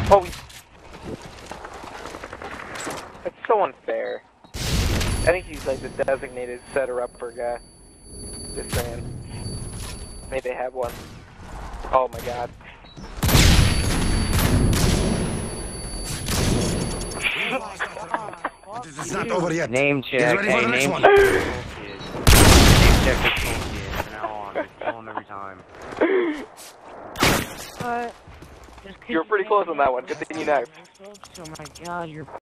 Oh, it's so unfair. I think he's like the designated setter-upper guy. Just saying. Maybe they have one. Oh my god. It's not over yet. Name check. Get ready for Hey, the next name one. check. Name check this cool kid from now on. Just kill him every time. But You were pretty close on that one. Continue next. Oh my god, you're